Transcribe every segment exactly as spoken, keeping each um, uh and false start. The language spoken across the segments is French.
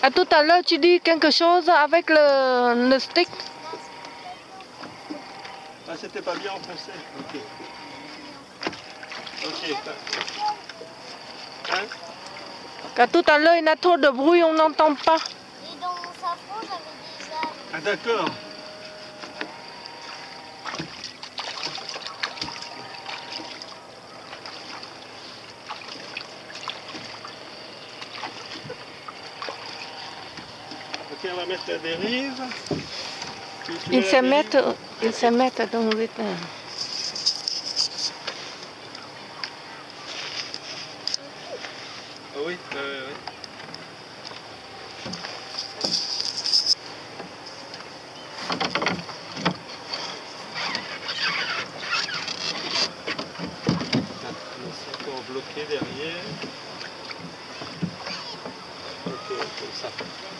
À tout à l'heure, tu dis quelque chose avec le, le stick. Ah, c'était pas bien en français. Ok. Ok. Hein? À tout à l'heure, il y a trop de bruit, on n'entend pas. Et dans mon safran, j'avais des algues. Ah, d'accord. Ok, on va mettre la dérive. Tu, tu Ils mets se la mettent, dérive. ils se mettent dans le temps. Ah oui, euh, oui. C'est encore bloqué derrière. Ok, comme ça.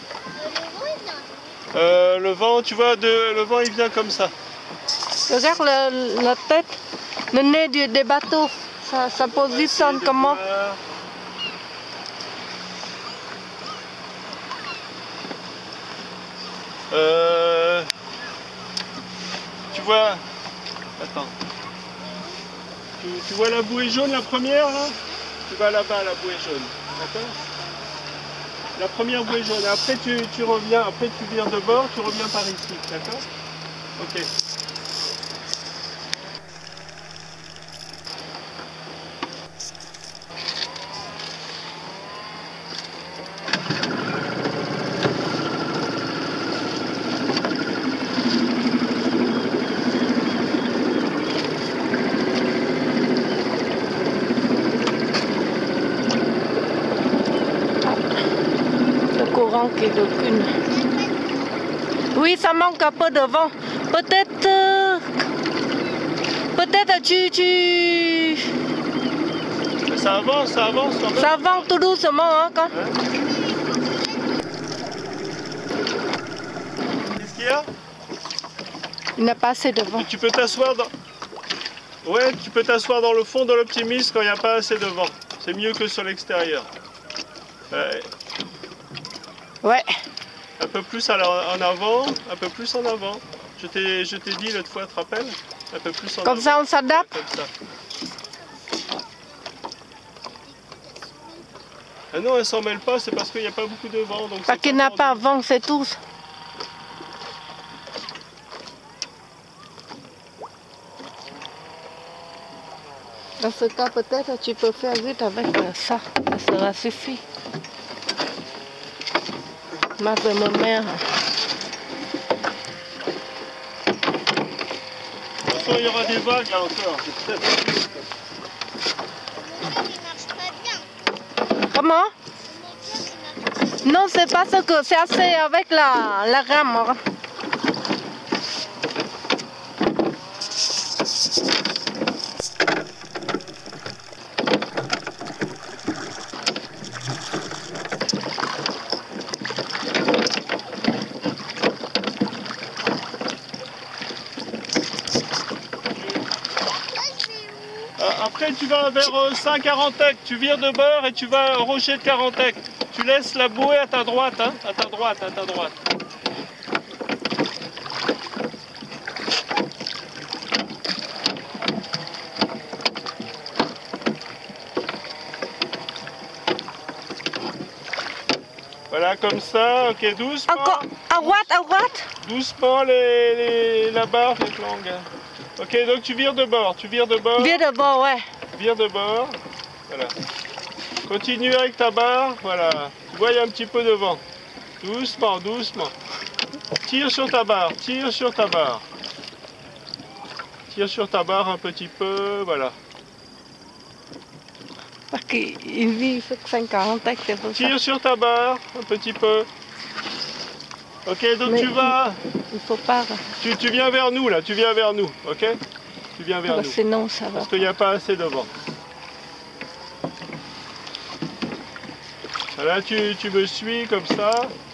Euh, le vent, tu vois, de, le vent il vient comme ça. Regarde le- la tête, le nez du, des bateaux. Ça, ça positionne de comment? voir. Euh, tu vois, attends, tu, tu vois la bouée jaune, la première là? Tu vas là-bas, la bouée jaune, d'accord? La première bouée jaune, après tu, tu reviens, après tu vires de bord, tu reviens par ici, d'accord? Ok. Le courant qui est d'aucune. Oui, ça manque un peu de vent. Peut-être, euh, peut-être tu, tu, Ça avance, ça avance quand même. ça avance tout doucement, hein, quand. Hein? Qu'est-ce qu'il y a? Il n'a pas assez de vent. Tu peux t'asseoir dans... Ouais, tu peux t'asseoir dans le fond de l'optimisme quand il n'y a pas assez de vent. C'est mieux que sur l'extérieur. Ouais. Ouais. Un peu plus à la- en avant, un peu plus en avant. Je t'ai je t'ai dit l'autre fois, tu te rappelles? Un peu plus en Comme avant. ça, on s'adapte. Comme ça. Ah non, elle s'en mêle pas, c'est parce qu'il n'y a pas beaucoup de vent. Donc Parce c'est qu'il n'a tendu. pas vent, c'est tout. Dans ce cas, peut-être tu peux faire vite avec euh, ça. Ça sera suffit. Ma mère. Attention, il y aura des vagues là encore. Le moteur, il marche pas bien. Comment? Le moteur, il marche pas. Non, c'est parce que c'est assez avec la, la rame. hein. Après, tu vas vers euh, Saint-Carantec, tu vires de bord et tu vas au rocher de Carantec. Tu laisses la bouée à ta droite, hein, à ta droite, à ta droite. Voilà, comme ça, ok, doucement. Encore, à droite, à droite. Doucement les, les, la barre, les flancs. Ok, donc tu vires de bord, tu vires de bord. Viens de bord, ouais. Vire de bord, voilà. Continue avec ta barre, voilà. Tu vois, il y a un petit peu de vent. Doucement, doucement. Tire sur ta barre, tire sur ta barre. Tire sur ta barre un petit peu, voilà. Parce qu'il vit sur Saint-Carantec, c'est pour ça. Tire sur ta barre un petit peu. Ok, donc Mais tu vas... Il faut pas. Tu, tu viens vers nous, là, tu viens vers nous, ok? Tu viens vers nous. Sinon, ça va. Parce qu'il n'y a pas assez de vent. Là, tu, tu me suis comme ça.